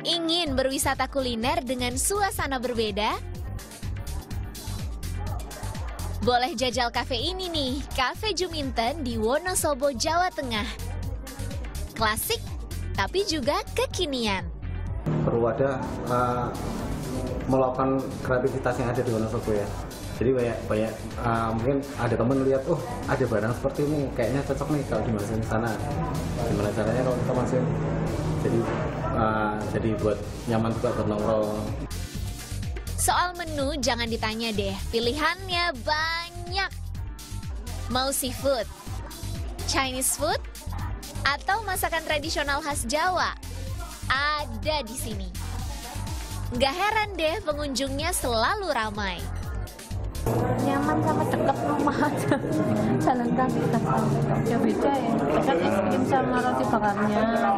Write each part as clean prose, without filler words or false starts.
Ingin berwisata kuliner dengan suasana berbeda? Boleh jajal kafe ini nih, Cafe Juminten di Wonosobo, Jawa Tengah. Klasik, tapi juga kekinian. Perlu ada melakukan kreativitas yang ada di Wonosobo ya. Jadi banyak mungkin ada teman lihat, oh ada barang seperti ini, kayaknya cocok nih kalau dimasukin ke sana. Gimana caranya kalau kita masukin? Jadi buat nyaman juga buat nongkrong. Soal menu jangan ditanya deh, pilihannya banyak. Mau seafood, Chinese food, atau masakan tradisional khas Jawa? Ada di sini. Nggak heran deh pengunjungnya selalu ramai. Nyaman sama dekat rumah aja, jalan kaki ya beda ya, dekat es krim sama roti bakarnya,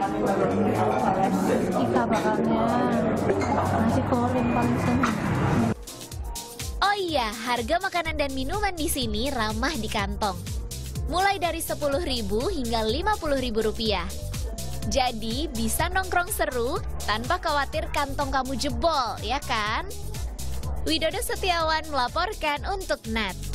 iga bakarnya, nasi goreng paling senang. Oh iya, harga makanan dan minuman di sini ramah di kantong. Mulai dari Rp10.000 hingga Rp50.000. Jadi bisa nongkrong seru tanpa khawatir kantong kamu jebol, ya kan? Widodo Setiawan melaporkan untuk NET.